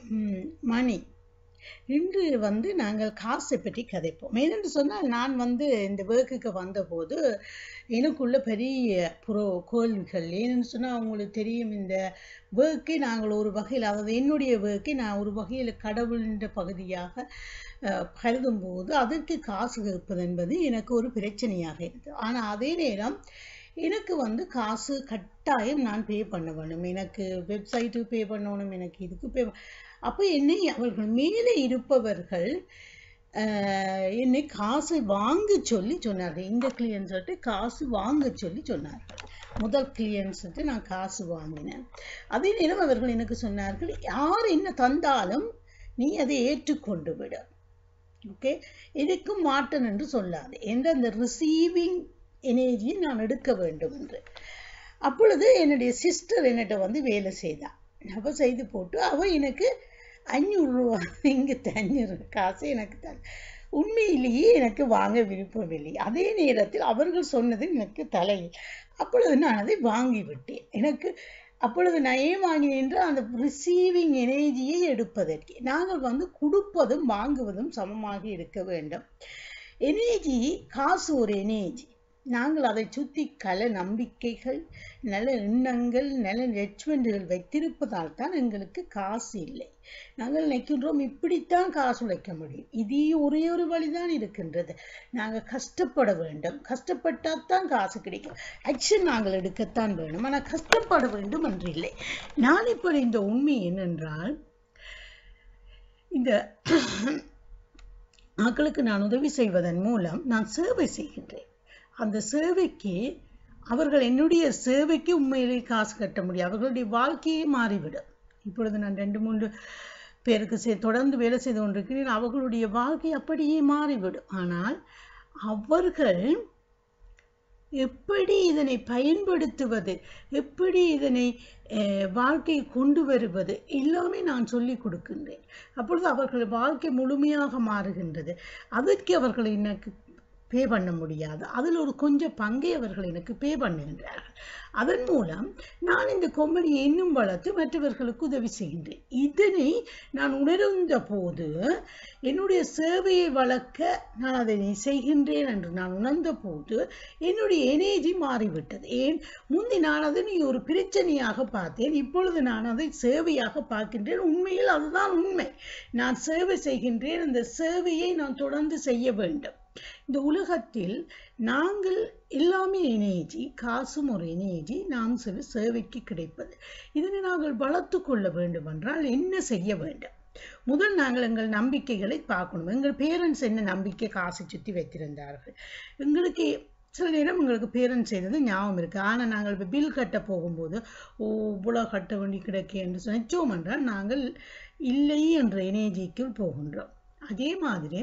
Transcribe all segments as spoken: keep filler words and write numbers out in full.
மணி. இன்று வந்து நாங்கள் காசை பற்றி கதைப்போம். ஏனென்று சொன்னால், நான் வந்து இந்த ஒர்க்குக்கு வந்தபோது எனக்குள்ள பெரிய புரோ கேள்விகள். ஏனென்று சொன்னால், உங்களுக்கு தெரியும், இந்த ஒர்க்கை நாங்கள் ஒரு வகையில், அதாவது என்னுடைய ஒர்க்கை நான் ஒரு வகையில் கடவுளின் பகுதியாக கருதும் போது அதற்கு காசு கேட்பது என்பது எனக்கு ஒரு பிரச்சனையாக இருக்குது. ஆனால் அதே நேரம் எனக்கு வந்து காசு கட்டாயம் நான் பே பண்ண வேணும். எனக்கு வெப்சைட்டுக்கு பே பண்ணணும், எனக்கு இதுக்கு பே. அப்போ என்னை அவர்கள் மேலே இருப்பவர்கள் என்னை காசு வாங்க சொல்லி சொன்னார்கள். இந்த கிளியன்ஸ்ட்டு காசு வாங்க சொல்லி சொன்னார்கள். முதல் கிளியன்ஸ்ட்டு நான் காசு வாங்கினேன். அதே நேரம் அவர்கள் எனக்கு சொன்னார்கள், யார் என்ன தந்தாலும் நீ அதை ஏற்றுக்கொண்டு விட, ஓகே, எதுக்கும் மாட்டேன் என்று சொல்லாது என்ற அந்த ரிசீவிங் எனர்ஜியை நான் எடுக்க வேண்டும் என்று. அப்பொழுது என்னுடைய சிஸ்டர் என்னட்ட வந்து வேலை செய்தான். அப்போ செய்து போட்டு அவள் எனக்கு அஞ்சூறு ரூபா இங்கே தண்ணீர் காசு எனக்கு தன் உண்மையிலேயே எனக்கு வாங்க விருப்பமில்லை. அதே நேரத்தில் அவர்கள் சொன்னது எனக்கு தலையில். அப்பொழுது நான் அதை வாங்கிவிட்டேன். எனக்கு அப்பொழுது நான் ஏன் வாங்கினேன் என்றால், அந்த ரிசீவிங் எனர்ஜியை எடுப்பதற்கு. நாங்கள் வந்து கொடுப்பதும் வாங்குவதும் சமமாக இருக்க வேண்டும். எனர்ஜி, காசு ஒரு எனர்ஜி. நாங்கள் அதை சுற்றி கல நம்பிக்கைகள், நல்ல எண்ணங்கள், நல்ல ஜட்ஜ்மெண்ட்டுகள் வைத்திருப்பதால் தான் எங்களுக்கு காசு இல்லை. நாங்கள் நினைக்கின்றோம் இப்படித்தான் காசு உழைக்க முடியும். இதே ஒரே ஒரு வழிதான் இருக்கின்றது. நாங்கள் கஷ்டப்பட வேண்டும். கஷ்டப்பட்டால் தான் காசு கிடைக்கும். ஆக்ஷன் நாங்கள் எடுக்கத்தான் வேணும், ஆனால் கஷ்டப்பட வேண்டும் என்று இல்லை. நான் இப்படி இந்த உண்மை என்னென்றால், இந்த மக்களுக்கு நான் உதவி செய்வதன் மூலம் நான் சேவை செய்கின்றேன். அந்த சேவைக்கு அவர்கள் என்னுடைய சேவைக்கு உண்மையிலேயே காசு கட்ட முடியும். அவர்களுடைய வாழ்க்கையே மாறிவிடும். இப்பொழுது நான் ரெண்டு மூன்று பேருக்கு சே தொடர்ந்து வேலை செய்து கொண்டிருக்கிறேன். அவர்களுடைய வாழ்க்கை அப்படியே மாறிவிடும். ஆனால் அவர்கள் எப்படி இதனை பயன்படுத்துவது, எப்படி இதனை வாழ்க்கையை கொண்டு வருவது எல்லாமே நான் சொல்லி கொடுக்கின்றேன். அப்பொழுது அவர்கள் வாழ்க்கை முழுமையாக மாறுகின்றது. அதற்கு அவர்கள் எனக்கு பே பண்ண முடியாது. அதில் ஒரு கொஞ்சம் பங்கை அவர்கள் எனக்கு பே பண்ணுகின்றார்கள். அதன் மூலம் நான் இந்த கொம்பனியை இன்னும் வளர்த்து மற்றவர்களுக்கு உதவி செய்கின்றேன். இதனை நான் உணர்ந்த போது என்னுடைய சேவையை வளர்க்க நான் அதை செய்கின்றேன் என்று நான் உணர்ந்த போது என்னுடைய எனர்ஜி மாறிவிட்டது. ஏன், முந்தி நான் அதனை ஒரு பிரச்சனையாக பார்த்தேன். இப்பொழுது நான் அதை சேவையாக பார்க்கின்றேன். உண்மையில் அதுதான் உண்மை. நான் சேவை செய்கின்றேன். அந்த சேவையை நான் தொடர்ந்து செய்ய வேண்டும். இந்த உலகத்தில் நாங்கள் எல்லாமே எனர்ஜி, காசும் ஒரு எனர்ஜி, நாம் சில சேவைக்கு கிடைப்பது. இதனை நாங்கள் வளர்த்து கொள்ள வேண்டும் என்றால் என்ன செய்ய வேண்டும்? முதல் நாங்கள் எங்கள் நம்பிக்கைகளை பார்க்கணும். எங்கள் பேரண்ட்ஸ் என்ன நம்பிக்கை காசை சுற்றி வைத்திருந்தார்கள். எங்களுக்கு சில நேரம் எங்களுக்கு பேரண்ட்ஸ் செய்தது ஞாபகம் இருக்கு. ஆனால் நாங்கள் இப்போ பில் கட்ட போகும்போது ஓ இவ்வளோ கட்ட வேண்டி கிடைக்க என்று நினைச்சோம் என்றால் நாங்கள் இல்லை என்ற எனர்ஜிக்குள் போகின்றோம். அதே மாதிரி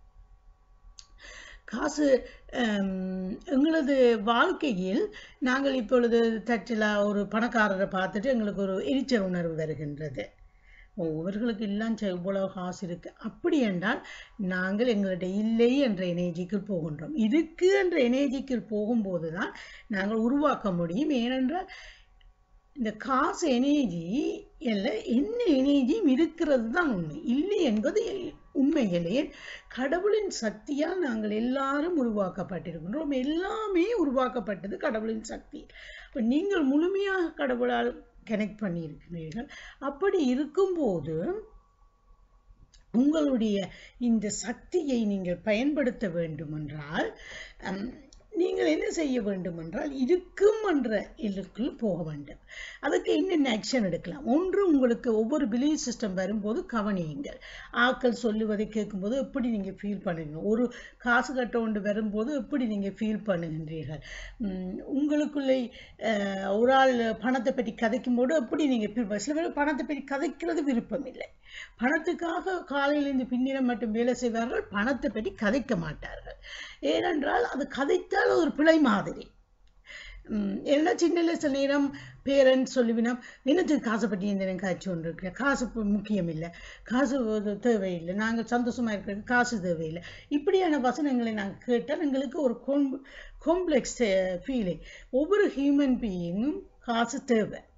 காசு எங்களது வாழ்க்கையில் நாங்கள் இப்பொழுது தட்டில் ஒரு பணக்காரரை பார்த்துட்டு எங்களுக்கு ஒரு எரிச்சல் உணர்வு வருகின்றது. ஒவ்வொருவர்களுக்கு எல்லாம் இவ்வளோ காசு இருக்கு. அப்படி என்றால் நாங்கள் எங்களுடைய இல்லை என்ற எனர்ஜிக்குள் போகின்றோம். இருக்கு என்ற எனர்ஜிக்குள் போகும்போது தான் நாங்கள் உருவாக்க முடியும். ஏனென்றால் இந்த காசு எனர்ஜி இல்லை, என்ன எனர்ஜியும் இருக்கிறது தான் உண்மை. இல்லை என்பது உண்மையிலேயே கடவுளின் சக்தியால் நாங்கள் எல்லாரும் உருவாக்கப்பட்டிருக்கின்றோம். எல்லாமே உருவாக்கப்பட்டது கடவுளின் சக்தி. இப்போ நீங்கள் முழுமையாக கடவுளால் கனெக்ட் பண்ணி இருக்கிறீர்கள். அப்படி இருக்கும்போது உங்களுடைய இந்த சக்தியை நீங்கள் பயன்படுத்த வேண்டும் என்றால் நீங்கள் என்ன செய்ய வேண்டும் என்றால் இருக்கும் என்ற இலக்குள் போக வேண்டும். அதுக்கு என்னென்ன ஆக்ஷன் எடுக்கலாம்? ஒன்று, உங்களுக்கு ஒவ்வொரு பிலீஃப் சிஸ்டம் வரும்போது கவனியுங்கள். ஆக்கள் சொல்லுவதை கேட்கும்போது எப்படி நீங்கள் ஃபீல் பண்ணுவீங்க? ஒரு காசு கட்ட ஒன்று வரும்போது எப்படி நீங்கள் ஃபீல் பண்ணுகின்றீர்கள்? உங்களுக்குள்ளே ஒரு ஆள் பணத்தை பற்றி கதைக்கும் போது எப்படி நீங்கள் ஃபீல் பண்ண? சில பேர் பணத்தை பற்றி கதைக்கிறது விருப்பம் இல்லை. பணத்துக்காக காலையிலிருந்து பின்னிடம் மட்டும் வேலை செய்வார்கள், பணத்தை பற்றி கதைக்க மாட்டார்கள். ஏனென்றால் அது கதைத்தால் ஒரு பிழை மாதிரி. எல்லாம் சின்ன சில நேரம் பேரண்ட்ஸ் சொல்லுவினா, என்னத்துக்கு காசை பற்றி இந்த நேரம் காய்ச்சி கொண்டு இருக்கிற, காசு முக்கியம் இல்லை, காசு தேவையில்லை, நாங்கள் சந்தோஷமா இருக்கிறது காசு தேவையில்லை. இப்படியான வசனங்களை நாங்கள் கேட்டால் எங்களுக்கு ஒரு காம்ப்ளெக்ஸ் ஃபீலிங். ஒவ்வொரு ஹியூமன் பீயிங்கும் காசு தேவை.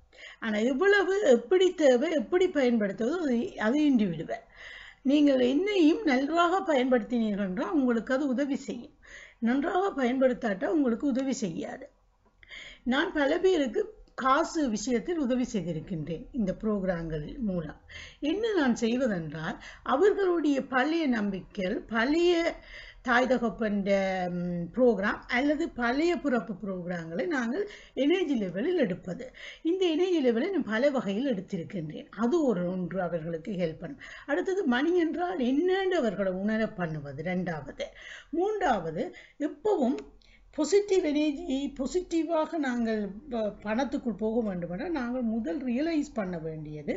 ஆனால் எவ்வளவு எப்படி தேவை எப்படி பயன்படுத்துவது அது அது இண்டிவிடுவல். நீங்கள் என்னையும் நன்றாக பயன்படுத்தினீர்கள் என்றால் உங்களுக்கு அது உதவி செய்யும். நன்றாக பயன்படுத்தாட்டா உங்களுக்கு உதவி செய்யாது. நான் பல பேருக்கு காசு விஷயத்தில் உதவி செய்திருக்கின்றேன் இந்த புரோகிராம்கள் மூலம். என்ன நான் செய்வதென்றால் அவர்களுடைய பழைய நம்பிக்கைகள், பழைய தாய் தகப்பன்ற ப்ரோக்ராம் அல்லது பழைய பிறப்பு ப்ரோக்ராம்களை நாங்கள் எனர்ஜி லெவலில் எடுப்பது. இந்த எனர்ஜி லெவலில் நான் பல வகையில் எடுத்திருக்கின்றேன். அது ஒரு ஒன்று அவர்களுக்கு ஹெல்ப் பண்ணும். அடுத்தது மணி என்றால் என்னென்று அவர்களை உணர பண்ணுவது ரெண்டாவது. மூன்றாவது, எப்பவும் பாசிட்டிவ் எனர்ஜி பாசிட்டிவாக நாங்கள் பணத்துக்குள் போக வேண்டும் என்றால் நாங்கள் முதல் ரியலைஸ் பண்ண வேண்டியது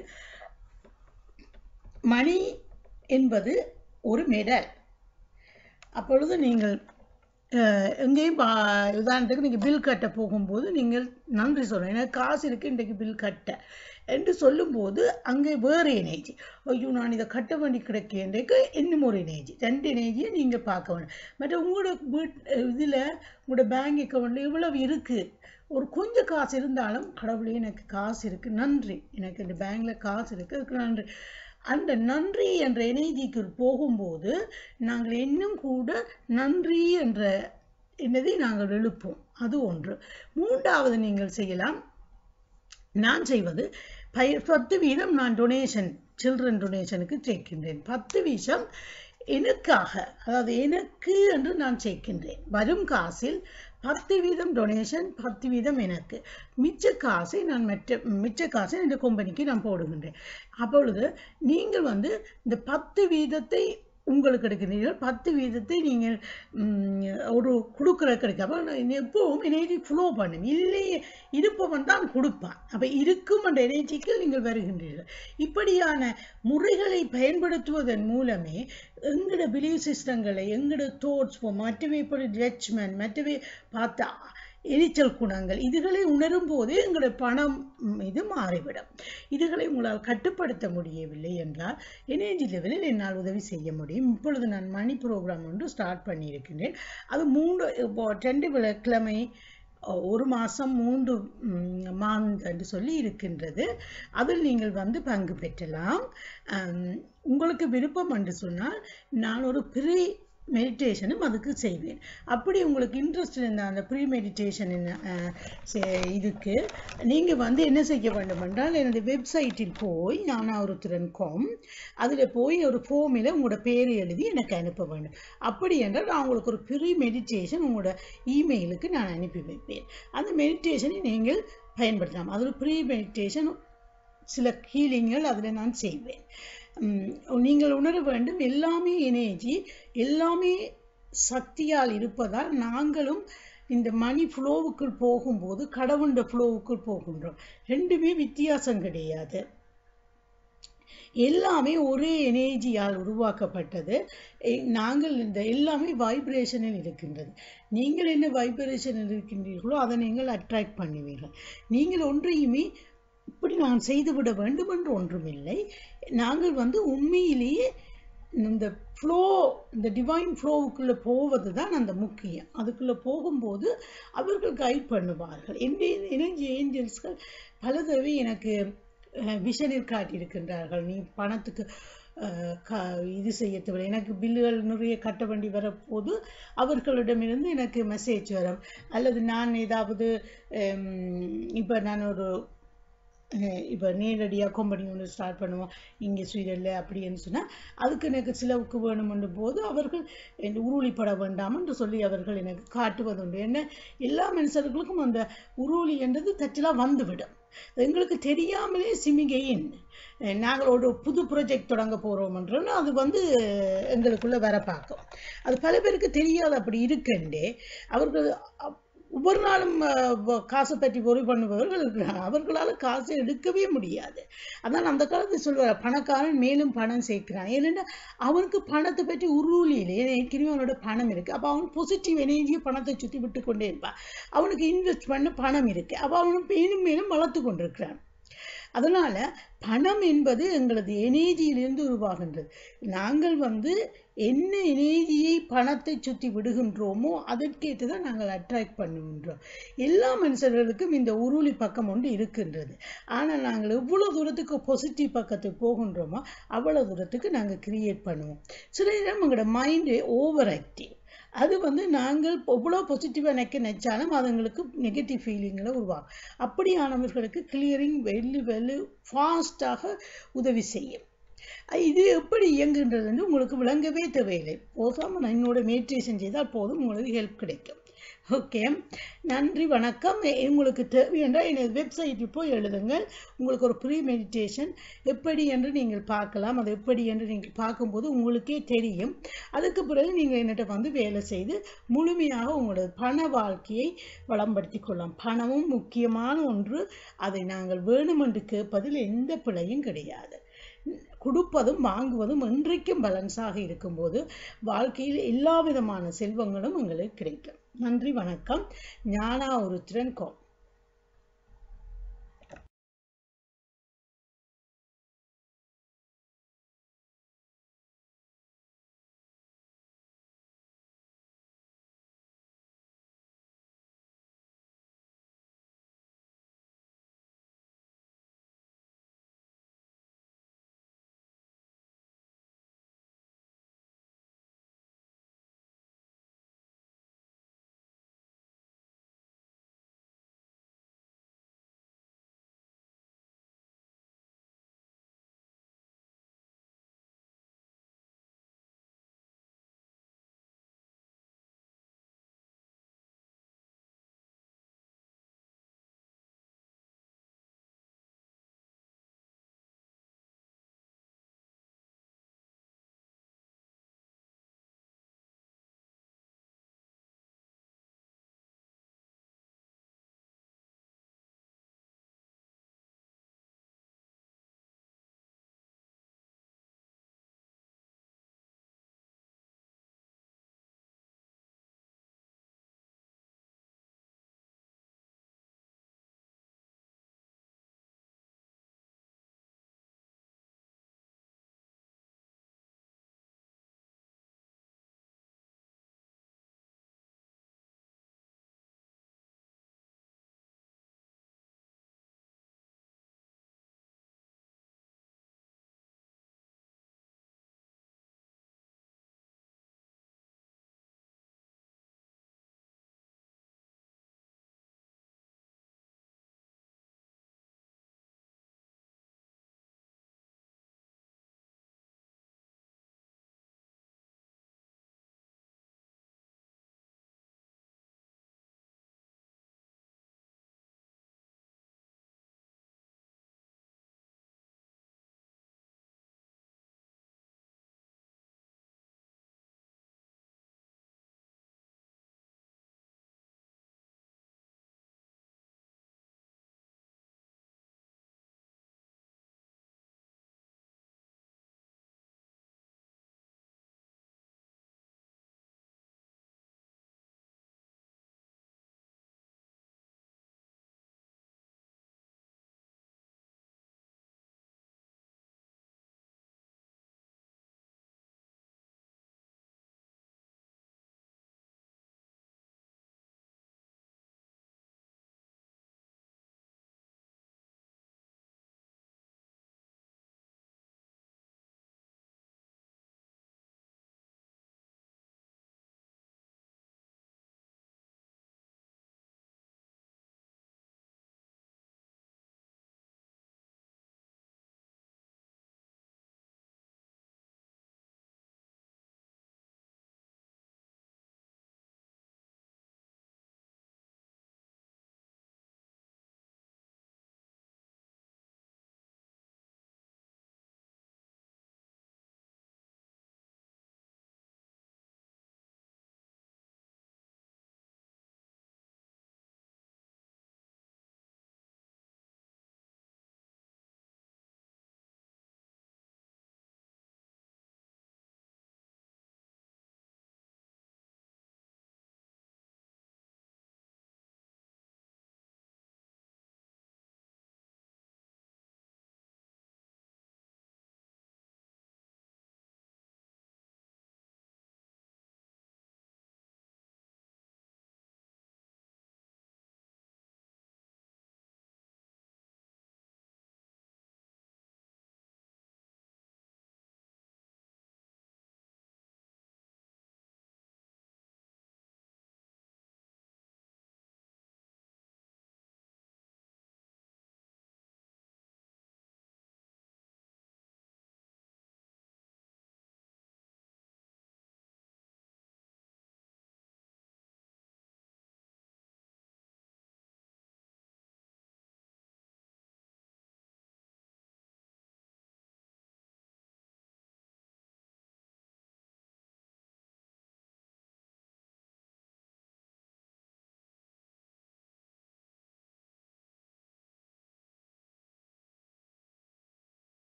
மணி என்பது ஒரு மெடல். அப்பொழுது நீங்கள் எங்கேயும் உதாரணத்துக்கு நீங்கள் பில் கட்ட போகும்போது நீங்கள் நன்றி சொல்லணும். எனக்கு காசு இருக்குது இன்றைக்கு பில் கட்ட என்று சொல்லும்போது அங்கே வேறு எனர்ஜி, ஐயோ நான் இதை கட்ட வேண்டி கிடைக்கின்றக்கு இன்னும் ஒரு எனர்ஜி. ரெண்டு எனர்ஜியை நீங்கள் பார்க்க வேண்டும். மற்ற உங்களோட வீட் இதில் உங்களோட பேங்க் அக்கௌண்ட்டில் இவ்வளவு இருக்குது, ஒரு கொஞ்சம் காசு இருந்தாலும் கடவுளே எனக்கு காசு இருக்குது நன்றி, எனக்கு இந்த பேங்கில் காசு இருக்குது அதுக்கு நன்றி. அந்த நன்றி என்ற எனர்ஜிக்கு போகும்போது நாங்கள் இன்னும் கூட நன்றி என்ற என்னதை நாங்கள் எழுப்போம். அது ஒன்று. மூன்றாவது நீங்கள் செய்யலாம், நான் செய்வது பத்து வீதம் நான் டொனேஷன் சில்ட்ரன் டொனேஷனுக்கு சேர்க்கின்றேன். பத்து வீதம் எனக்காக, அதாவது எனக்கு என்று நான் சேர்க்கின்றேன். வரும் காசில் பத்து வீதம் டொனேஷன், பத்து வீதம் எனக்கு, மிச்ச காசை நான் மற்ற மிச்ச காசை இந்த கம்பெனிக்கு நான் போடுகின்றேன். அப்பொழுது நீங்கள் வந்து இந்த பத்து வீதத்தை உங்களுக்கு எடுக்கிறீர்கள், பத்து வீதத்தை நீங்கள் ஒரு கொடுக்குற கிடைக்காம எப்பவும் எனர்ஜி ஃப்ளோ பண்ணும். இல்லையே இருப்பவன் தான் கொடுப்பான். அப்போ இருக்கும் என்ற எனர்ஜிக்கு நீங்கள் வருகின்றீர்கள். இப்படியான முறைகளை பயன்படுத்துவதன் மூலமே எங்களோட பிலீவ் சிஸ்டங்களை, எங்களோட தோட்ஸ், மற்றவை இப்படி ஜட்ஜ்மெண்ட், மற்றவை பார்த்தா எரிச்சல் குணங்கள், இதுகளை உணரும் போது எங்களுடைய பணம் இது மாறிவிடும். இதுகளை உங்களால் கட்டுப்படுத்த முடியவில்லை என்றால் எனர்ஜி லெவலில் என்னால் உதவி செய்ய முடியும். இப்பொழுது நான் மணி ப்ரோக்ராம் ஒன்று ஸ்டார்ட் பண்ணியிருக்கின்றேன். அது மூன்று இப்போ ரெண்டு கிழமை ஒரு மாதம் மூன்று மாதம் என்று சொல்லி இருக்கின்றது. அதில் நீங்கள் வந்து பங்கு பெற்றலாம். உங்களுக்கு விருப்பம் என்று சொன்னால் நான் ஒரு ப்ரீ மெடிடேஷனும் அதுக்கு செய்வேன். அப்படி உங்களுக்கு இன்ட்ரெஸ்ட் இருந்தால் அந்த ப்ரீ மெடிடேஷன் இதுக்கு நீங்கள் வந்து என்ன செய்ய வேண்டும் என்றால் என்னுடைய வெப்சைட்டில் போய் ஞானாருத்திரன் டாட் காம் அதில் போய் ஒரு ஃபோமில் உங்களோட பேர் எழுதி எனக்கு அனுப்ப வேண்டும். அப்படி என்றால் நான் உங்களுக்கு ஒரு ப்ரீ மெடிடேஷன் உங்களோட இமெயிலுக்கு நான் அனுப்பி வைப்பேன். அந்த மெடிடேஷனை நீங்கள் பயன்படுத்தலாம். அது ஒரு ப்ரீ மெடிடேஷன், சில ஹீலிங்கள் அதில் நான் செய்வேன். நீங்கள் உணர வேண்டும், எல்லாமே எனர்ஜி, எல்லாமே சக்தியால் இருப்பதால் நாங்களும் இந்த மணி ஃப்ளோவுக்குள் போகும்போது கடவுண்ட ஃப்ளோவுக்குள் போகின்றோம். ரெண்டுமே வித்தியாசம் கிடையாது. எல்லாமே ஒரே எனர்ஜியால் உருவாக்கப்பட்டது. நாங்கள் இந்த எல்லாமே வைப்ரேஷனில் இருக்கின்றது. நீங்கள் என்ன வைப்ரேஷனில் இருக்கின்றீர்களோ அதை நீங்கள் அட்ராக்ட் பண்ணுவீர்கள். நீங்கள் ஒன்றையுமே இப்படி நான் செய்துவிட வேண்டும் என்று ஒன்றுமில்லை. நாங்கள் வந்து உண்மையிலேயே இந்த ஃப்ளோ, இந்த டிவைன் ஃப்ளோவுக்குள்ளே போவது தான் அந்த முக்கியம். அதுக்குள்ளே போகும்போது அவர்கள் கைட் பண்ணுவார்கள். என்னுடைய எனர்ஜி ஏஞ்சல்ஸ்கள் பல தடவை எனக்கு விஷனில் காட்டியிருக்கின்றார்கள். நீ பணத்துக்கு இது செய்ய தேவை, எனக்கு பில்லுகள் நிறைய கட்ட வேண்டி வரப்போது அவர்களிடமிருந்து எனக்கு மெசேஜ் வரும். அல்லது நான் ஏதாவது இப்போ நான் ஒரு இப்போ நேரடியாக கம்பெனி ஒன்று ஸ்டார்ட் பண்ணுவோம் இங்கே ஸ்வீடனில் அப்படின்னு சொன்னால் அதுக்கு எனக்கு சிலவுக்கு வேணுமென்ற போது அவர்கள் உருளிப்பட வேண்டாம் என்று சொல்லி அவர்கள் எனக்கு காட்டுவதுண்டு. என்ன எல்லா மனுஷர்களுக்கும் அந்த உருளி என்றது தச்சலாக வந்துவிடும். எங்களுக்கு தெரியாமலே சிமிகையின் நாங்கள் ஒரு புது ப்ராஜெக்ட் தொடங்க போகிறோம் என்றோன்னா அது வந்து எங்களுக்குள்ளே வர பார்க்கும். அது பல பேருக்கு தெரியாது அப்படி இருக்குண்டே. அவர்கள் ஒவ்வொரு நாளும் காசை பற்றி ஒரி பண்ணுபவர்கள் இருக்கிறாங்க. அவர்களால் காசை எடுக்கவே முடியாது. அதான் அந்த காலத்தில் சொல்வார், பணக்காரன் மேலும் பணம் சேர்க்கிறான். ஏன்னா அவனுக்கு பணத்தை பற்றி உருளியிலே ஏற்கனவே அவனோட பணம் இருக்குது. அப்போ அவன் பாசிட்டிவ் எனர்ஜியை பணத்தை சுற்றி விட்டு கொண்டே இருப்பான். அவனுக்கு இன்வெஸ்ட் பண்ண பணம் இருக்குது. அப்போ அவனும் மேலும் மேலும் வளர்த்து கொண்டிருக்கிறான். அதனால பணம் என்பது எங்களது எனர்ஜியிலிருந்து உருவாகின்றது. நாங்கள் வந்து என்ன எனர்ஜியை பணத்தை சுற்றி விடுகின்றோமோ அதற்கேற்று தான் நாங்கள் அட்ராக்ட் பண்ணுகின்றோம். எல்லா மனுஷர்களுக்கும் இந்த உருளி பக்கம் ஒன்று இருக்கின்றது. ஆனால் நாங்கள் எவ்வளவு தூரத்துக்கு பாசிட்டிவ் பக்கத்துக்கு போகின்றோமோ அவ்வளவு தூரத்துக்கு நாங்கள் கிரியேட் பண்ணுவோம். சில நேரம் எங்களோட மைண்டு ஓவர் ஆக்டிவ். அது வந்து நாங்கள் எவ்வளோ பாசிட்டிவாக நினைக்க நினைச்சாலும் அது எங்களுக்கு நெகட்டிவ் ஃபீலிங்களை உருவாகும். அப்படியானவர்களுக்கு கிளியரிங் வெள்ளி வெள்ளி ஃபாஸ்டாக உதவி செய்யும். இது எப்படி இயங்குகின்றதுன்னு உங்களுக்கு விளங்கவே தேவையில்லை. போதாமல் என்னோட மெடிடேஷன் செய்தால் போதும், உங்களுக்கு ஹெல்ப் கிடைக்கும். ஓகே, நன்றி, வணக்கம். உங்களுக்கு தேவையென்றால் எனது வெப்சைட்டில் போய் எழுதுங்கள். உங்களுக்கு ஒரு ப்ரீ மெடிடேஷன் எப்படி என்று நீங்கள் பார்க்கலாம். அது எப்படி என்று நீங்கள் பார்க்கும்போது உங்களுக்கே தெரியும். அதுக்கு பிறகு நீங்கள் என்னட்ட வந்து வேலை செய்து முழுமையாக உங்களோட பண வாழ்க்கையை வளம்படுத்தி கொள்ளலாம். பணமும் முக்கியமான ஒன்று. அதை நாங்கள் வேணுமென்று கேட்பதில் எந்த பிழையும் கிடையாது. கொடுப்பதும் வாங்குவதும் என்றைக்கும் பேலன்ஸாக இருக்கும்போது வாழ்க்கையில் எல்லா விதமான செல்வங்களும் எங்களுக்கு கிடைக்கும். நன்றி, வணக்கம். ஞானா ஒருத்திரன் கோ.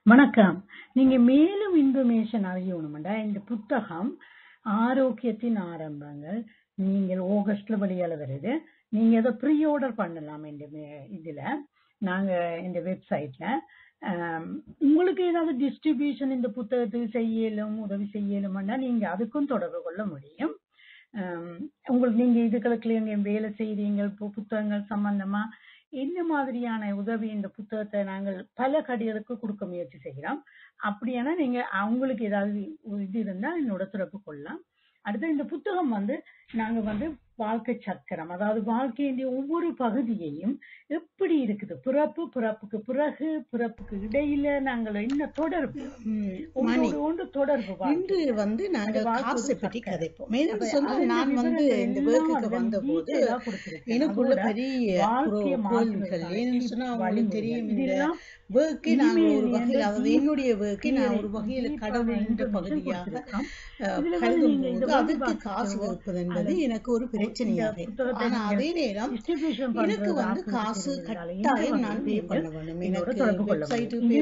வணக்கம். நீங்க மேலும் இன்ஃபர்மேஷன் அறியணும்டா இந்த புத்தகம் ஆரோக்கியத்தின் ஆரம்பங்கள் நீங்கள் ஆகஸ்ட்ல வெளியால வருது. நீங்க அதை ப்ரீ ஆர்டர் பண்ணலாம். இந்த இதுல நாங்க இந்த வெப்சைட்ல உங்களுக்கு ஏதாவது டிஸ்ட்ரிபியூஷன் இந்த புத்தகத்துக்கு செய்யலும் உதவி செய்யலும்னா நீங்க அதுக்கும் தொடர்பு கொள்ள முடியும். உங்களுக்கு நீங்க இதுகளுக்கு எங்க வேலை செய்றீங்க புத்தகங்கள் சம்பந்தமா என்ன மாதிரியான உதவி இந்த புத்தகத்தை நாங்கள் பல கடைகளுக்கு கொடுக்க முயற்சி செய்கிறோம். அப்படியானா நீங்க அவங்களுக்கு ஏதாவது இது இருந்தா என்னோட தொடர்பு கொள்ளலாம். அடுத்து இந்த புத்தகம் வந்து நாங்க வந்து வாழ்க்கை சக்கரம், அதாவது வாழ்க்கையினுடைய ஒவ்வொரு பகுதியையும் எப்படி இருக்குது, பிறப்பு பிறப்புக்கு பிறகு பிறப்புக்கு இடையில நாங்கள் என்ன தொடர்பு ஒன்று தொடர்பு இன்று வந்து நாங்கள் காசை பற்றி கதைப்போம். மேலும் சொன்னால் நான் வந்து இந்த வேர்க்குக்கு வந்த போது எனக்குள்ள பெரிய கோள்கள் ஏன்னு சொன்னா உங்களுக்கு தெரியும். இந்த வேர்க்கை நாங்கள் ஒரு வகையில், அதாவது என்னுடைய வேர்க்கை நான் ஒரு வகையில் கடவுள் என்ற பகுதியாக கருதும் போது அதுக்கு காசு வைப்பது என்பது எனக்கு ஒரு பிரச்சனையாக. ஆனா அதே நேரம் எனக்கு வந்து காசு கட்டாயம் நான் பே பண்ண வேண்டும். எனக்கு வெப்சைட் பே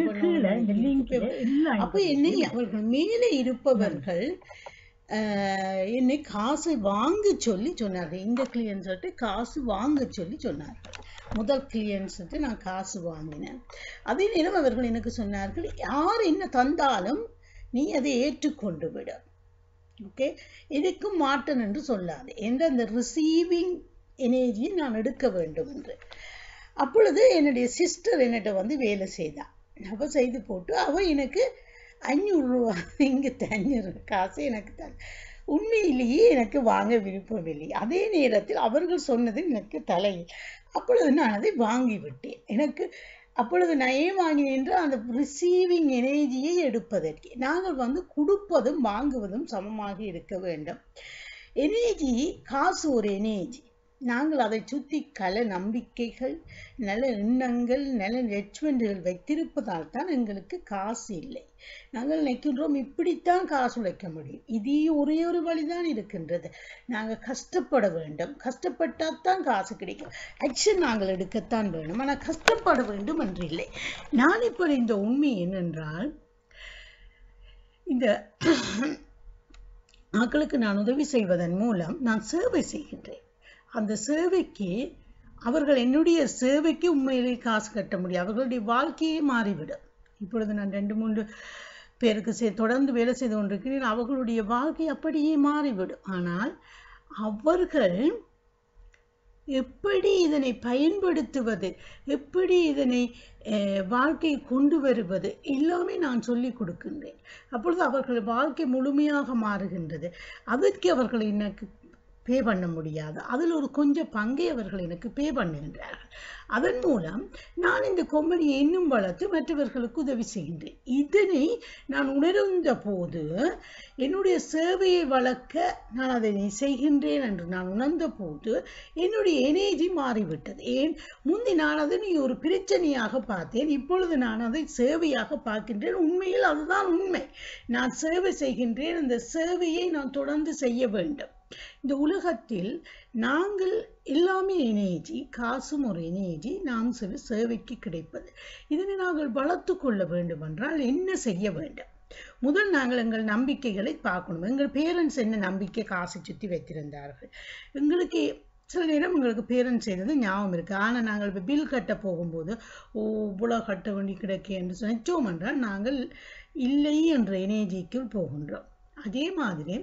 பண்ண. அப்ப என்னை அவர்கள் மேலே இருப்பவர்கள் என்னை காசை வாங்க சொல்லி சொன்னார்கள். இந்த கிளியன்ஸ் காசு வாங்க சொல்லி சொன்னார்கள். முதல் கிளியன்ஸ் நான் காசு வாங்கினேன். அதே நேரம் அவர்கள் எனக்கு சொன்னார்கள், யார் என்ன தந்தாலும் நீ அதை ஏற்றுக்கொண்டு விட, ஓகே, இதுக்கும் மாட்டேன் என்று சொல்லாது என்ற அந்த ரிசீவிங் எனர்ஜியை நான் எடுக்க வேண்டும் என்று. அப்பொழுது என்னுடைய சிஸ்டர் என்னட்ட வந்து வேலை செய்தான். அவ செய்து போட்டு அவ எனக்கு அஞ்சூறு ரூபா இங்கே அஞ்சூறு காசு எனக்கு தான். உண்மையிலேயே எனக்கு வாங்க விருப்பம் இல்லை. அதே நேரத்தில் அவர்கள் சொன்னது எனக்கு தலையில். அப்பொழுது நான் அதை வாங்கி விட்டேன். எனக்கு அப்பொழுது நான் ஏன் வாங்கினேன் என்றால் அந்த ரிசீவிங் எனர்ஜியை எடுப்பதற்கு. நாங்கள் வந்து கொடுப்பதும் வாங்குவதும் சமமாக இருக்க வேண்டும். எனர்ஜி காசு ஒரு எனர்ஜி. நாங்கள் அதை சுற்றி கல நம்பிக்கைகள், நல்ல எண்ணங்கள், நல்ல ஜட்ஜ்மெண்ட்கள் வைத்திருப்பதால் தான் எங்களுக்கு காசு இல்லை. நாங்கள் நினைக்கின்றோம் இப்படித்தான் காசு உழைக்க முடியும். இதே ஒரே ஒரு வழிதான் இருக்கின்றது. நாங்கள் கஷ்டப்பட வேண்டும். கஷ்டப்பட்டால்தான் காசு கிடைக்கும். ஆக்ஷன் நாங்கள் எடுக்கத்தான் வேண்டும். ஆனால் கஷ்டப்பட வேண்டும் என்று இல்லை. நான் இப்போ இந்த உண்மை என்னென்றால், இந்த மக்களுக்கு நான் உதவி செய்வதன் மூலம் நான் சேவை செய்கின்றேன். அந்த சேவைக்கு அவர்கள் என்னுடைய சேவைக்கு உண்மையிலேயே காசு கட்ட முடியும். அவர்களுடைய வாழ்க்கையே மாறிவிடும். இப்பொழுது நான் ரெண்டு மூன்று பேருக்கு சே தொடர்ந்து வேலை செய்து கொண்டிருக்கிறேன். அவர்களுடைய வாழ்க்கை அப்படியே மாறிவிடும். ஆனால் அவர்கள் எப்படி இதனை பயன்படுத்துவது, எப்படி இதனை வாழ்க்கை கொண்டு வருவது எல்லாமே நான் சொல்லிக் கொடுக்கின்றேன். அப்பொழுது அவர்கள் வாழ்க்கை முழுமையாக மாறுகின்றது. அதற்கு அவர்கள் எனக்கு பே பண்ண முடியாது. அதில் ஒரு கொஞ்சம் பங்கை அவர்கள் எனக்கு பே பண்ணுகின்றார்கள். அதன் மூலம் நான் இந்த கொம்பனியை இன்னும் வளர்த்து மற்றவர்களுக்கு உதவி செய்கின்றேன். இதனை நான் உணர்ந்த போது என்னுடைய சேவையை வளர்க்க நான் அதனை செய்கின்றேன் என்று நான் உணர்ந்த போது என்னுடைய எனர்ஜி மாறிவிட்டது. ஏன் முந்தி நான் அதனை ஒரு பிரச்சனையாக பார்த்தேன். இப்பொழுது நான் அதை சேவையாக பார்க்கின்றேன். உண்மையில் அதுதான் உண்மை. நான் சேவை செய்கின்றேன். அந்த சேவையை நான் தொடர்ந்து செய்ய வேண்டும். இந்த உலகத்தில் நாங்கள் எல்லாமே எனர்ஜி, காசும் ஒரு எனர்ஜி, நாம் சில சேவைக்கு கிடைப்பது. இதனை நாங்கள் வளர்த்து கொள்ள வேண்டும் என்றால் என்ன செய்ய வேண்டும்? முதல் நாங்கள் எங்கள் நம்பிக்கைகளை பார்க்கணும். எங்கள் பேரண்ட்ஸ் என்ன நம்பிக்கை காசை சுற்றி வைத்திருந்தார்கள். எங்களுக்கு சில நேரம் எங்களுக்கு பேரண்ட்ஸ் செய்தது ஞாபகம் இருக்கு. ஆனால் நாங்கள் இப்போ பில் கட்ட போகும்போது ஓ இவ்வளோ கட்ட வேண்டி கிடைக்க என்று நினைச்சோம் என்றால் நாங்கள் இல்லை என்ற எனர்ஜிக்கு போகின்றோம். அதே மாதிரி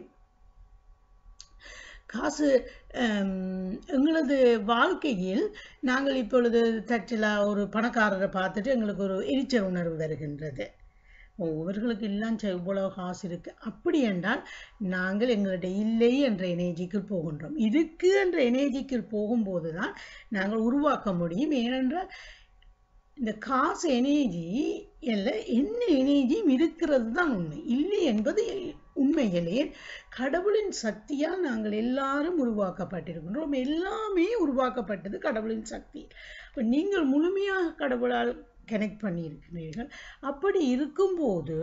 காசு எங்களது வாழ்க்கையில் நாங்கள் இப்பொழுது தட்டில் ஒரு பணக்காரரை பார்த்துட்டு எங்களுக்கு ஒரு எரிச்சல் உணர்வு வருகின்றது. ஒவ்வொருவர்களுக்கு எல்லாம் இவ்வளவு காசு இருக்கு. அப்படி என்றால் நாங்கள் எங்களுடைய இல்லை என்ற எனர்ஜிக்கு போகின்றோம். இருக்கு என்ற எனர்ஜிக்கு போகும்போது தான் நாங்கள் உருவாக்க முடியும். ஏனென்றால் இந்த காசு எனர்ஜி இல்லை, என்ன எனர்ஜியும் இருக்கிறது தான் உண்மை. இல்லை என்பது உண்மையிலே கடவுளின் சக்தியால் நாங்கள் எல்லாரும் உருவாக்கப்பட்டிருக்கின்றோம். எல்லாமே உருவாக்கப்பட்டது கடவுளின் சக்தி. நீங்கள் முழுமையாக கடவுளால் கனெக்ட் பண்ணியிருக்கிறீர்கள். அப்படி இருக்கும்போது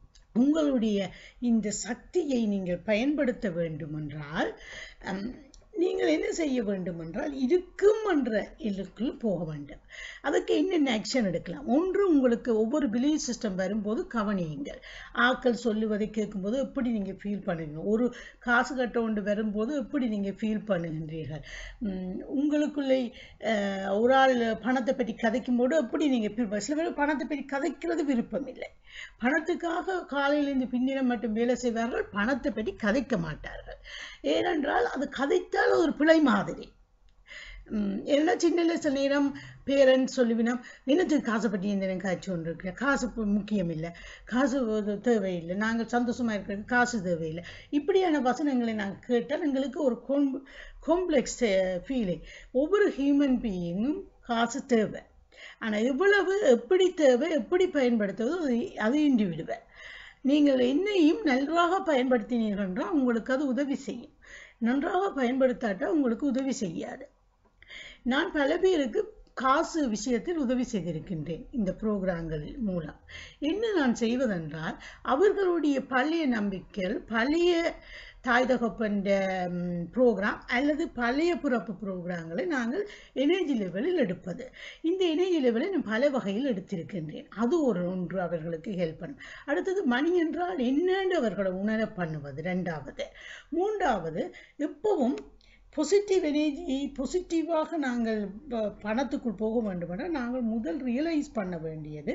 உங்களுடைய இந்த சக்தியை நீங்கள் பயன்படுத்த வேண்டும் என்றால் நீங்கள் என்ன செய்ய வேண்டும் என்றால் இருக்கும் என்ற இலக்குள் போக வேண்டும். அதுக்கு என்னென்ன ஆக்ஷன் எடுக்கலாம்? ஒன்று, உங்களுக்கு ஒவ்வொரு பிலீஃப் சிஸ்டம் வரும்போது கவனியுங்கள். ஆக்கள் சொல்லுவதை கேட்கும்போது எப்படி நீங்கள் ஃபீல் பண்ணுவீங்க? ஒரு காசு கட்ட ஒன்று வரும்போது எப்படி நீங்கள் ஃபீல் பண்ணுகின்றீர்கள்? உங்களுக்குள்ளே ஒரு ஆள் பணத்தை பற்றி கதைக்கும் போது எப்படி நீங்கள் ஃபீல் பண்ண? சில பேர் பணத்தை பற்றி கதைக்கிறது விருப்பம் இல்லை. பணத்துக்காக காலையிலிருந்து பின்னிடம் மட்டும் வேலை செய்வார்கள், பணத்தை பற்றி கதைக்க மாட்டார்கள். ஏனென்றால் அது கதைத்தால் ஒரு பிழை மாதிரி. ஏன்னா சின்ன சில நேரம் பேரண்ட்ஸ் சொல்லுவினா, என்னத்துக்கு காசை பற்றி எந்த நேரம் காய்ச்சி கொண்டு இருக்கிற, காசு முக்கியம் இல்லை, காசு தேவையில்லை, நாங்கள் சந்தோஷமா இருக்கிறது காசு தேவையில்லை, இப்படியான வசனங்களை நாங்கள் கேட்டால் எங்களுக்கு ஒரு காம்ப்ளெக்ஸ் ஃபீலிங். ஒவ்வொரு ஹியூமன் பீயிங்கும் காசு தேவை. ஆனால் எவ்வளவு, எப்படி தேவை, எப்படி பயன்படுத்துவது அது இண்டிவிடுவல். நீங்கள் என்னையும் நன்றாக பயன்படுத்தினீர்கள் என்றால் உங்களுக்கு அது உதவி செய்யும். நன்றாக பயன்படுத்தாட்டால் உங்களுக்கு உதவி செய்யாது. நான் பல பேருக்கு காசு விஷயத்தில் உதவி செய்திருக்கின்றேன் இந்த புரோகிராம்கள் மூலம். என்ன நான் செய்வதென்றால், அவர்களுடைய பழைய நம்பிக்கைகள், பழைய தாய் தகப்பன்ற ப்ரோக்ராம் அல்லது பழைய பிறப்பு ப்ரோக்ராம்களை நாங்கள் எனர்ஜி லெவலில் எடுப்பது. இந்த எனர்ஜி லெவலை நான் பல வகையில் எடுத்திருக்கின்றேன். அது ஒரு ஒன்று அவர்களுக்கு ஹெல்ப் பண்ணும். அடுத்தது மணி என்றால் என்னென்று அவர்களை உணர பண்ணுவது ரெண்டாவது. மூன்றாவது, எப்பவும் பாசிட்டிவ் எனர்ஜி, பாசிட்டிவாக நாங்கள் பணத்துக்குள் போக வேண்டும் என்றால் நாங்கள் முதல் ரியலைஸ் பண்ண வேண்டியது,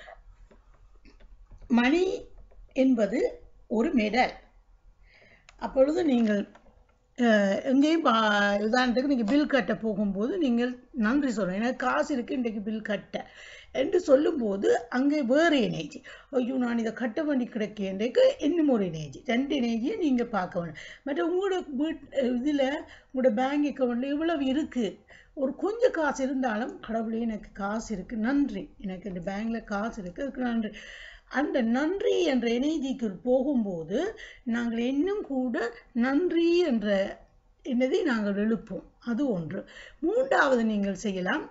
மணி என்பது ஒரு மெடல். அப்பொழுது நீங்கள் எங்கேயும் உதாரணத்துக்கு நீங்கள் பில் கட்ட போகும்போது நீங்கள் நன்றி சொல்லணும், எனக்கு காசு இருக்குது இன்றைக்கு பில் கட்ட என்று சொல்லும்போது அங்கே வேறு எனர்ஜி, ஐயோ நான் இதை கட்ட வேண்டி கிடைக்கின்றைக்கு இன்னும் ஒரு எனர்ஜி, ரெண்டு எனர்ஜியை நீங்கள் பார்க்க வேணும். மற்ற உங்களோட வீட் இதில் உங்களோட பேங்க் அக்கௌண்ட்டில் இவ்வளவு இருக்குது, ஒரு கொஞ்சம் காசு இருந்தாலும் கடவுளே எனக்கு காசு இருக்குது, நன்றி, எனக்கு இந்த பேங்கில் காசு இருக்குது, அதுக்கு நன்றி. அந்த நன்றி என்ற எனர்ஜிக்கு போகும்போது நாங்கள் இன்னும் கூட நன்றி என்ற என்னதை நாங்கள் எழுப்போம். அது ஒன்று. மூன்றாவது நீங்கள் செய்யலாம்,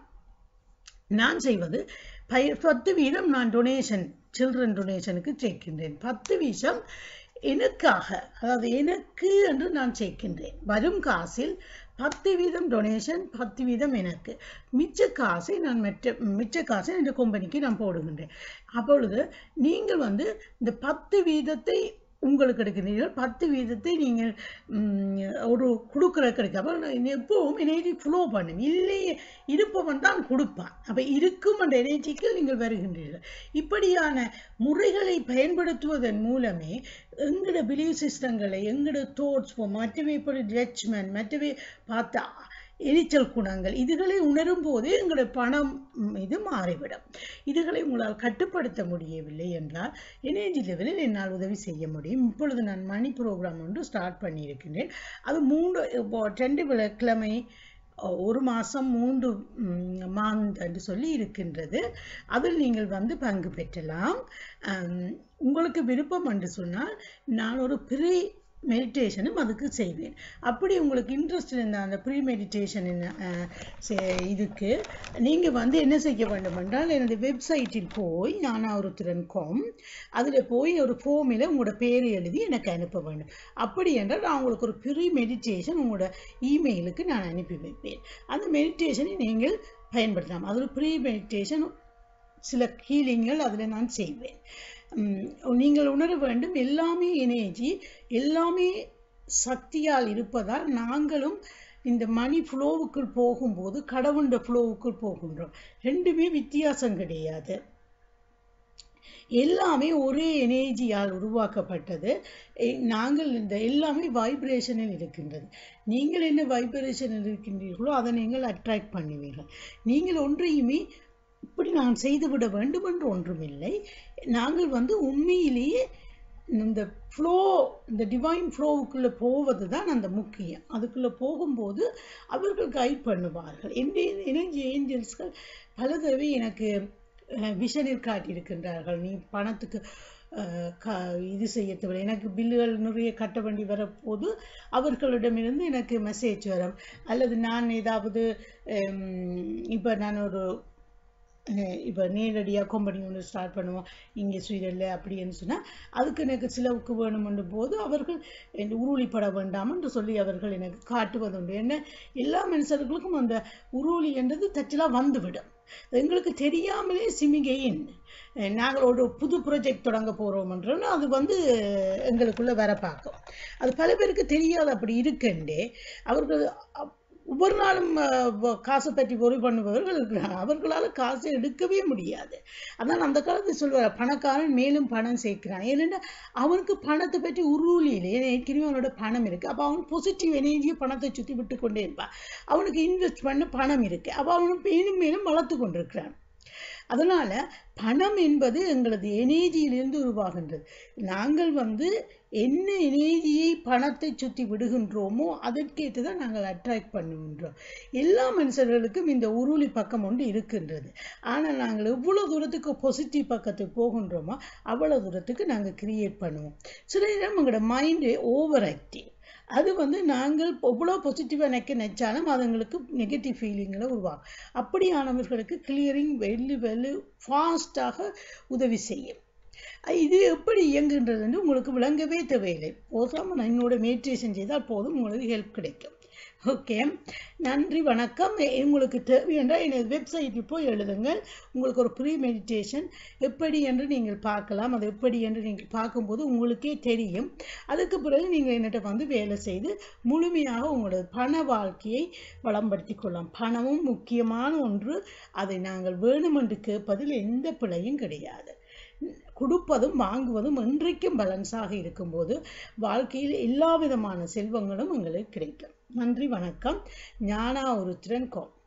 நான் செய்வது பத்து வீதம் நான் டொனேஷன், சில்ட்ரன் டொனேஷனுக்கு சேர்க்கின்றேன். பத்து வீதம் எனக்காக, அதாவது எனக்கு என்று நான் சேர்க்கின்றேன். வரும் காசில் பத்து வீதம் டொனேஷன், பத்து வீதம் எனக்கு, மிச்ச காசை நான் மற்ற மிச்ச காசை இந்த கம்பெனிக்கு நான் போடுகின்றேன். அப்பொழுது நீங்கள் வந்து இந்த பத்து வீதத்தை உங்களுக்கு எடுக்கிறீர்கள், பத்து வீதத்தை நீங்கள் ஒரு கொடுக்குற கிடைக்காம எப்பவும் எனர்ஜி ஃப்ளோ பண்ணும். இல்லையே இருப்பவன் தான் கொடுப்பான். அப்போ இருக்கும் அந்த எனர்ஜிக்கு நீங்கள் வருகின்றீர்கள். இப்படியான முறைகளை பயன்படுத்துவதன் மூலமே எங்களோட பிலீவ் சிஸ்டங்களை, எங்களோட தோட்ஸ், மற்றவை இப்படி ஜட்ஜ்மெண்ட், மற்றவை பார்த்தா எரிச்சல் குணங்கள், இதுகளை உணரும் போது எங்களுடைய பணம் இது மாறிவிடும். இதுகளை உங்களால் கட்டுப்படுத்த முடியவில்லை என்றால் எனர்ஜி லெவலில் என்னால் உதவி செய்ய முடியும். இப்பொழுது நான் மணி ப்ரோக்ராம் ஒன்று ஸ்டார்ட் பண்ணியிருக்கின்றேன். அது மூன்று ரெண்டு கிழமை, ஒரு மாதம், மூன்று மாந்த் என்று சொல்லி இருக்கின்றது. அதில் நீங்கள் வந்து பங்கு பெற்றலாம். உங்களுக்கு விருப்பம் என்று சொன்னால் நான் ஒரு ப்ரீ மெடிடேஷனும் அதுக்கு செய்வேன். அப்படி உங்களுக்கு இன்ட்ரெஸ்ட் இருந்தால் அந்த ப்ரீ மெடிடேஷன் இதுக்கு நீங்கள் வந்து என்ன செய்ய வேண்டும் என்றால், எனது வெப்சைட்டில் போய் ஞானாவருத்திரன் டாட் காம் அதில் போய் ஒரு ஃபோமில் உங்களோட பேர் எழுதி எனக்கு அனுப்ப வேண்டும். அப்படி என்றால் நான் உங்களுக்கு ஒரு ப்ரீ மெடிடேஷன் உங்களோட இமெயிலுக்கு நான் அனுப்பி வைப்பேன். அந்த மெடிடேஷனை நீங்கள் பயன்படுத்தலாம். அதில் ப்ரீ மெடிடேஷன் சில ஹீலிங்கள் அதில் நான் செய்வேன். நீங்கள் உணர வேண்டும், எல்லாமே எனர்ஜி, எல்லாமே சக்தியால் இருப்பதால் நாங்களும் இந்த மணி ஃப்ளோவுக்குள் போகும்போது கடவுண்ட ஃப்ளோவுக்குள் போகின்றோம். ரெண்டுமே வித்தியாசம் கிடையாது. எல்லாமே ஒரே எனர்ஜியால் உருவாக்கப்பட்டது. நாங்கள் இந்த எல்லாமே வைப்ரேஷனில் இருக்கின்றது. நீங்கள் என்ன வைப்ரேஷனில் இருக்கின்றீர்களோ அதை நீங்கள் அட்ராக்ட் பண்ணுவீர்கள். நீங்கள் ஒன்றையுமே இப்படி நான் செய்துவிட வேண்டும் என்று ஒன்றுமில்லை. நாங்கள் வந்து உண்மையிலேயே இந்த ஃப்ளோ, இந்த டிவைன் ஃப்ளோவுக்குள்ளே போவது தான் அந்த முக்கியம். அதுக்குள்ளே போகும்போது அவர்கள் கைட் பண்ணுவார்கள். எனர்ஜி ஏஞ்சல்ஸ்கள் பல தடவை எனக்கு விஷனில் காட்டியிருக்கின்றார்கள். நீ பணத்துக்கு இது செய்ய தேவை, எனக்கு பில்லுகள் நிறைய கட்ட வேண்டி வரப்போது அவர்களிடமிருந்து எனக்கு மெசேஜ் வரும். அல்லது நான் ஏதாவது இப்போ நான் ஒரு இப்போ நேரடியாக கம்பெனி ஒன்று ஸ்டார்ட் பண்ணுவோம் இங்கே ஸ்வீடனில் அப்படின்னு சொன்னால் அதுக்கு எனக்கு சிலவுக்கு வேணுமென்ற போது அவர்கள் என் உருளிப்பட வேண்டாம் என்று சொல்லி அவர்கள் எனக்கு காட்டுவதுண்டு. என்ன எல்லா மனுஷர்களுக்கும் அந்த உருளி என்றது தச்சலாக வந்துவிடும். எங்களுக்கு தெரியாமலே சிமிகையின் நாங்கள் ஒரு புது ப்ராஜெக்ட் தொடங்க போகிறோம்ன்றோன்னா அது வந்து எங்களுக்குள்ளே வர பார்க்கும். அது பல பேருக்கு தெரியாது அப்படி இருக்குண்டே. அவர்கள் ஒவ்வொரு நாளும் காசை பற்றி பொறி பண்ணுபவர்கள் இருக்கிறாங்க. அவர்களால் காசை எடுக்கவே முடியாது. அதான் அந்த காலத்தில் சொல்வார், பணக்காரன் மேலும் பணம் சேர்க்கிறான். ஏன்னா அவனுக்கு பணத்தை பற்றி உருளியில் ஏற்கனவே அவனோட பணம் இருக்குது. அப்போ அவன் பாசிட்டிவ் எனர்ஜியை பணத்தை சுற்றி விட்டு கொண்டே இருப்பான். அவனுக்கு இன்வெஸ்ட் பண்ண பணம் இருக்குது. அப்போ அவனும் மேலும் மேலும் வளர்த்து கொண்டிருக்கிறான். அதனால பணம் என்பது எங்களது எனர்ஜியிலிருந்து உருவாகின்றது. நாங்கள் வந்து என்ன எனர்ஜியை பணத்தை சுற்றி விடுகின்றோமோ அதற்கேற்றுதான் நாங்கள் அட்ராக்ட் பண்ணுகின்றோம். எல்லா மனுஷர்களுக்கும் இந்த உருளி பக்கம் ஒன்று இருக்கின்றது. ஆனால் நாங்கள் எவ்வளவு தூரத்துக்கு பாசிட்டிவ் பக்கத்துக்கு போகின்றோமோ அவ்வளவு தூரத்துக்கு நாங்கள் கிரியேட் பண்ணுவோம். சில நேரம் எங்களோட மைண்டு ஓவர் ஆக்டிவ். அது வந்து நாங்கள் எவ்வளோ பாசிட்டிவாக நினைக்க நினைச்சாலும் அது எங்களுக்கு நெகட்டிவ் ஃபீலிங்களை உருவாகும். அப்படியானவர்களுக்கு கிளியரிங் வெள்ளி வெள்ளி ஃபாஸ்ட்டாக உதவி செய்யும். இது எப்படி இயங்குகின்றது உங்களுக்கு விளங்கவே தேவையில்லை. போதாம நான் என்னோட மெடிடேஷன் செய்தால் போதும், உங்களுக்கு ஹெல்ப் கிடைக்கும். ஓகே, நன்றி, வணக்கம். உங்களுக்கு தேவை என்றால் எனது வெப்சைட்டில் போய் எழுதுங்கள். உங்களுக்கு ஒரு ப்ரீ மெடிடேஷன் எப்படி என்று நீங்கள் பார்க்கலாம். அது எப்படி என்று நீங்கள் பார்க்கும்போது உங்களுக்கே தெரியும். அதுக்கு பிறகு நீங்கள் என்னட்ட வந்து வேலை செய்து முழுமையாக உங்களோட பண வாழ்க்கையை வளம்படுத்தி கொள்ளலாம். பணமும் முக்கியமான ஒன்று. அதை நாங்கள் வேணுமென்று கேட்பதில் எந்த பிழையும் கிடையாது. கொடுப்பதும் வாங்குவதும் என்றைக்கும் பேலன்ஸாக இருக்கும்போது வாழ்க்கையில் எல்லா விதமான செல்வங்களும் எங்களுக்கு கிடைக்கும். நன்றி, வணக்கம். ஞானா ஒருத்திரன் கோம்.